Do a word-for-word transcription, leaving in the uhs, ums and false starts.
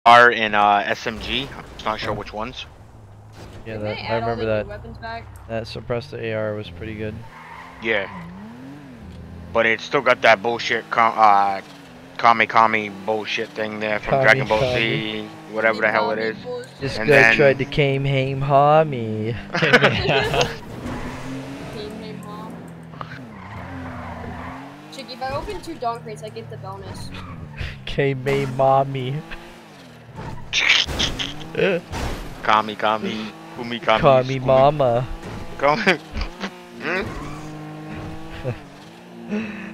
Are in uh, S M G. I'm just not sure Oh. which ones. Yeah, Didn't that they I add all remember the new that. weapons back? That suppressed the A R was pretty good. Yeah. But it still got that bullshit com uh, Kamehameha bullshit thing there from Kami Dragon Ball Kami. Z, whatever the hell it is. This And guy tried to then Kamehameha me. Kamehameha. Chicky, if I open two dog crates, I get the bonus. Kamehameha me. Kami Kami Kumi Kami Kami Skumi- Mama. Kami.